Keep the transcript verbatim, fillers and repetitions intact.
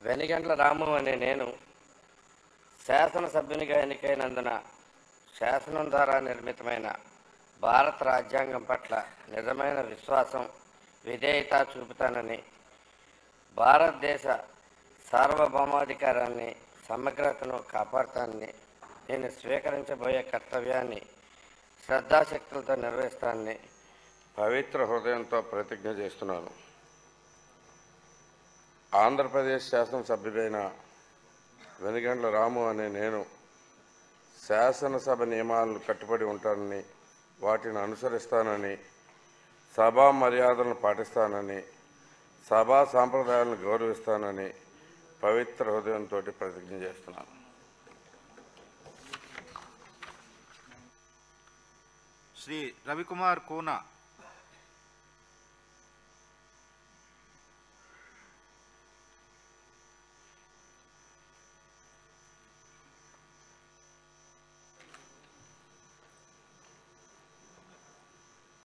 వెనిగండ్ల రాము అనే నేను శాసనసభ్యునిగా ఎన్నికైనందున శాసనం ద్వారా నిర్మితమైన భారత రాజ్యాంగం పట్ల నిజమైన విశ్వాసం, విధేయత చూపుతానని, భారతదేశ సార్వభౌమాధికారాన్ని, సమగ్రతను కాపాడుతానని, నేను స్వీకరించబోయే కర్తవ్యాన్ని శ్రద్ధాశక్తులతో నిర్వహిస్తానని పవిత్ర హృదయంతో ప్రతిజ్ఞ చేస్తున్నాను. ఆంధ్రప్రదేశ్ శాసనసభ్యుడైన వెనిగండ్ల రాము అనే నేను శాసనసభ నియమాలను కట్టుబడి ఉంటానని, వాటిని అనుసరిస్తానని, సభా మర్యాదలను పాటిస్తానని, సభా సాంప్రదాయాలను గౌరవిస్తానని పవిత్ర హృదయంతో ప్రతిజ్ఞ చేస్తున్నాను. శ్రీ రవికుమార్ కోన